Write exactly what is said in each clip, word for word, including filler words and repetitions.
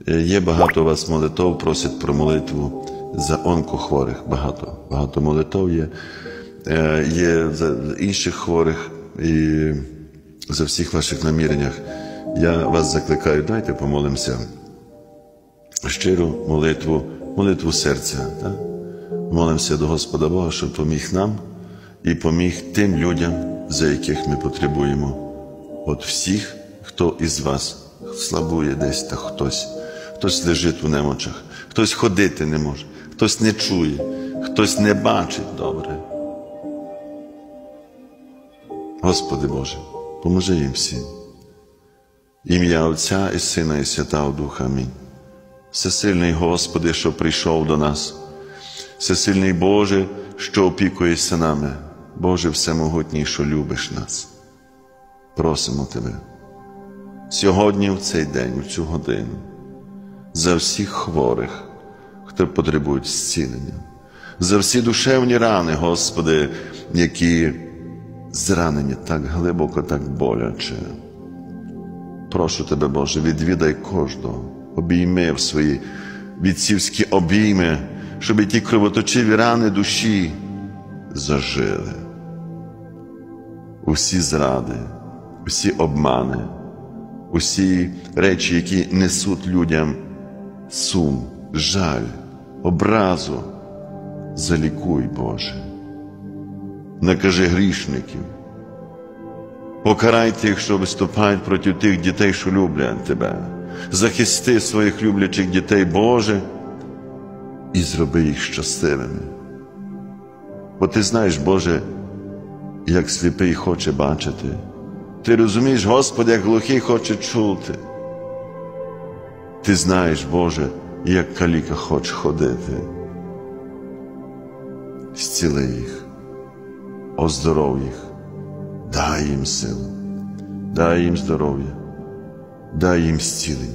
Є багато у вас молитов, просять про молитву за онкохворих. Багато. Багато молитов є. Є за інших хворих і за всіх ваших наміреннях. Я вас закликаю, давайте помолимося. Щиру молитву, молитву серця. Так? Молимося до Господа Бога, щоб поміг нам і поміг тим людям, за яких ми потребуємо. От всіх, хто із вас слабує десь, та хтось, хтось лежить у немочах, хтось ходити не може, хтось не чує, хтось не бачить добре. Господи Боже, поможи їм всім. Ім'я Отця і Сина і Святого Духа. Амінь. Всесильний Господи, що прийшов до нас, всесильний Боже, що опікуєшся нами, Боже всемогутній, що любиш нас. Просимо Тебе сьогодні, в цей день, в цю годину, за всіх хворих, хто потребують зцілення, за всі душевні рани, Господи, які зранені так глибоко, так боляче. Прошу Тебе, Боже, відвідай кожного, обійми в свої відцівські обійми, щоб ті кровоточиві рани душі зажили. Усі зради, усі обмани, усі речі, які несуть людям сум, жаль, образу, залікуй, Боже. Накажи грішників, покарай тих, що виступають проти тих дітей, що люблять Тебе. Захисти своїх люблячих дітей, Боже, і зроби їх щасливими. Бо Ти знаєш, Боже, як сліпий хоче бачити. Ти розумієш, Господи, як глухий хоче чути. Ти знаєш, Боже, як каліка хоче ходити. Зціли їх, оздоров їх, дай їм силу, дай їм здоров'я, дай їм зцілення.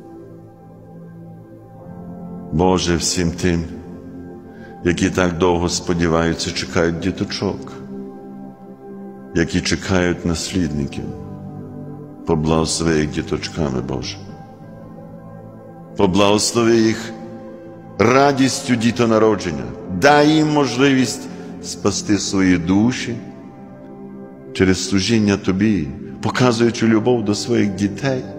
Боже, всім тим, які так довго сподіваються, чекають діточок, які чекають наслідників, поблагослови їх діточками, Боже. Поблагослови їх радістю дітонародження, дай їм можливість спасти свої душі через служіння Тобі, показуючи любов до своїх дітей.